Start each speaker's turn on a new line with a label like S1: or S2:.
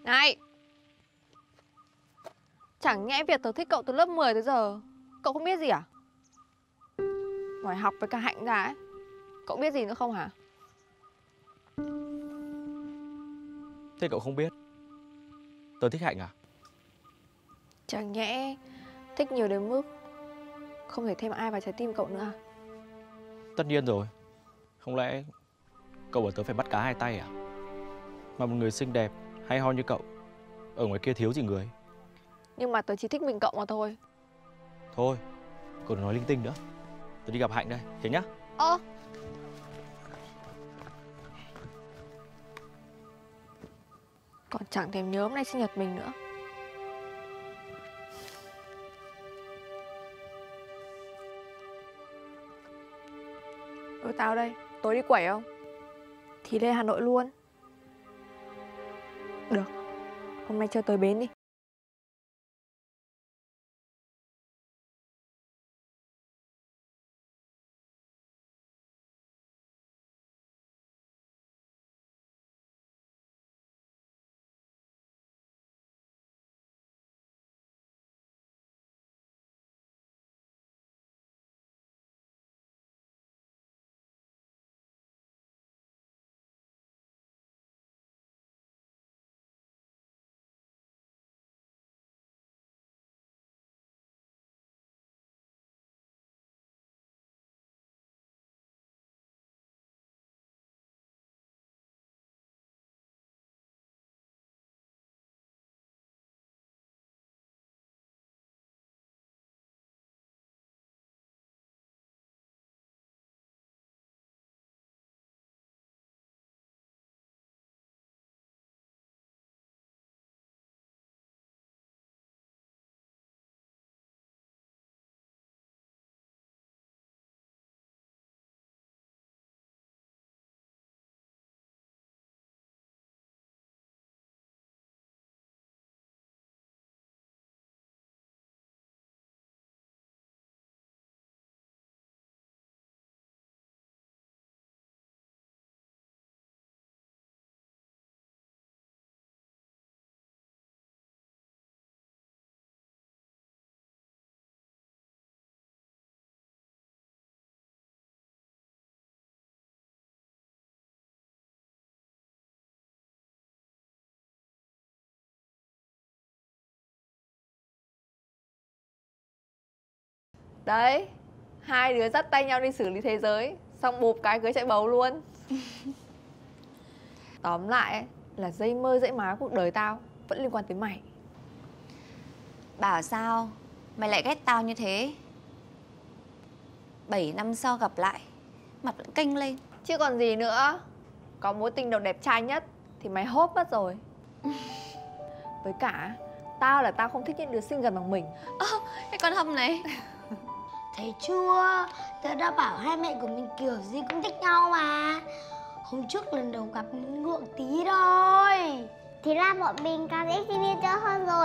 S1: Này, chẳng nhẽ việc tớ thích cậu từ lớp 10 tới giờ cậu không biết gì à? Ngoài học với cả Hạnh ra ấy, cậu biết gì nữa không hả?
S2: Thế cậu không biết tớ thích Hạnh à?
S1: Chẳng nhẽ thích nhiều đến mức không thể thêm ai vào trái tim cậu nữa à?
S2: Tất nhiên rồi. Không lẽ cậu bảo tớ phải bắt cá hai tay à? Mà một người xinh đẹp hay ho như cậu ở ngoài kia thiếu gì người.
S1: Nhưng mà tớ chỉ thích mình cậu mà thôi.
S2: Thôi, cậu đừng nói linh tinh nữa. Tớ đi gặp Hạnh đây, thế nhá.
S1: Còn chẳng thèm nhớ hôm nay sinh nhật mình nữa. Tao đây, tối đi quẩy không? Thì lên Hà Nội luôn. Được, hôm nay chơi tới bến đi. Đấy, hai đứa dắt tay nhau đi xử lý thế giới, xong bụp cái cưới chạy bầu luôn. Tóm lại ấy, là dây mơ dãy má cuộc đời tao vẫn liên quan tới mày.
S3: Bảo sao mày lại ghét tao như thế? 7 năm sau gặp lại, mặt vẫn canh lên.
S1: Chứ còn gì nữa. Có mối tình đầu đẹp trai nhất thì mày hốt mất rồi. Với cả, tao không thích những đứa xinh gần bằng mình.
S3: Cái con Hâm này.
S4: Thấy chưa? Tớ đã bảo hai mẹ của mình kiểu gì cũng thích nhau mà. Hôm trước lần đầu gặp ngượng tí thôi. Thì ra bọn mình càng dễ sinh viên hơn rồi.